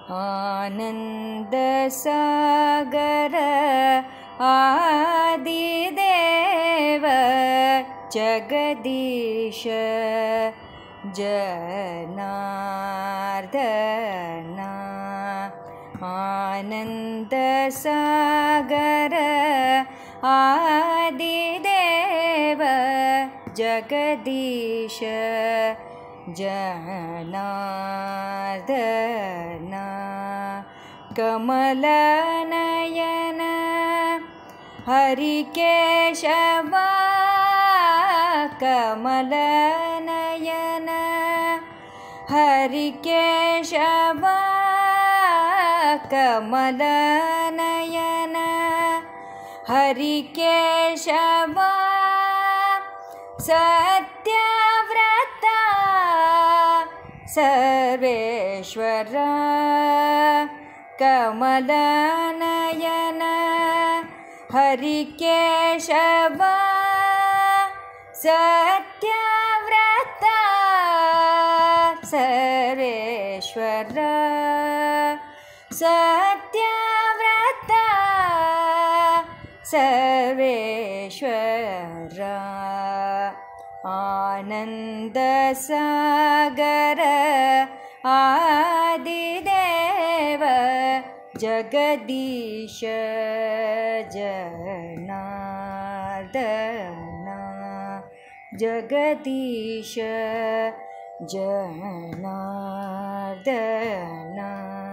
आनन्दसागर आदिदेव जगदीश Janardan आनन्दसागर आदिदेव जगदीश Janardan कमलनयन हरिकेशव कमलनयन हरिकेशव कमलनयन हरिकेशव सत्यव्रता Sarveshwar कमलनयन हरिकेशव सत्यव्रता Sarveshwar सत्यव्रता Sarveshwar आनन्दसागर आदिदेव जगदीश Janardan जगदीश Janardan.